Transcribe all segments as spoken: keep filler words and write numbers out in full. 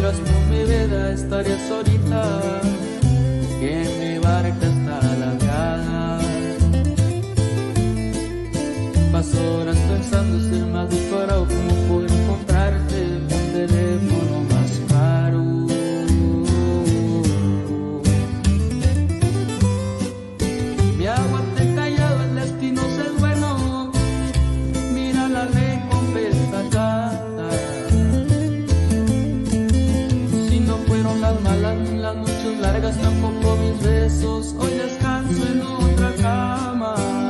fueras tú mi vida, estarías ahorita que mi barca está ladeada. Paso horas pensando ser más disparado, cómo poder comprarte un teléfono más caro. Me aguanté callado, el destino es bueno, mira la recompensa acá. Si no fueron las malas ni las noches largas, tampoco mis besos, hoy descanso en otra cama.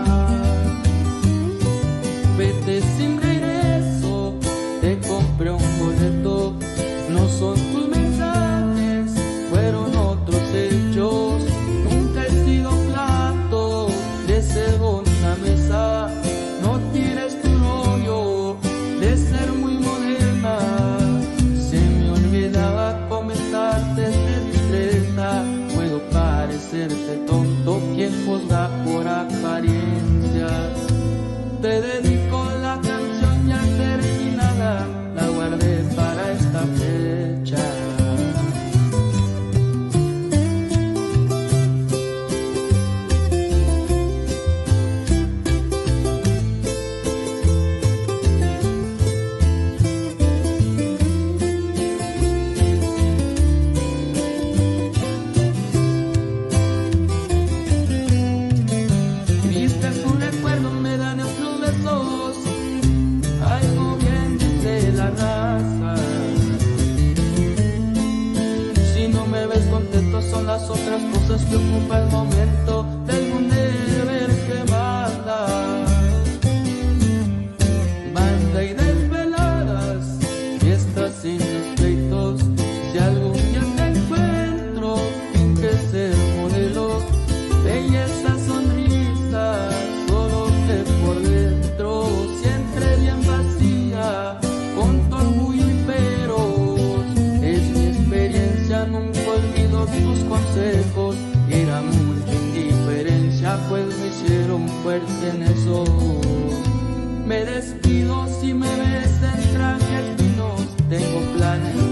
Vete sin regreso, te compré un boleto, no son tus mensajes, fueron otros hechos. Nunca he sido plato de segunda mesa, no tires tu rollo de ser muy moderna. Se me olvidaba comentarte, ser discreta, puedo parecerte tonto, quien juzga por apariencia. Te dedico la canción ya terminada, la guardé para esta fecha. Triste es un recuerdo, me dan otros besos, algo bien dice la raza. Si no me ves contento son las otras cosas que ocupa el momento, tengo un deber que manda. Banda y desveladas, fiestas sin los pleitos, si algún día te encuentro, finge ser modelo, belleza, sonrisa, solo que por dentro siempre bien vacía, con tu orgullo y peros. Es mi experiencia, nunca olvido tus consejos, era mucha indiferencia, pues me hicieron fuerte en eso. Me despido si me ves en trajes finos, tengo planes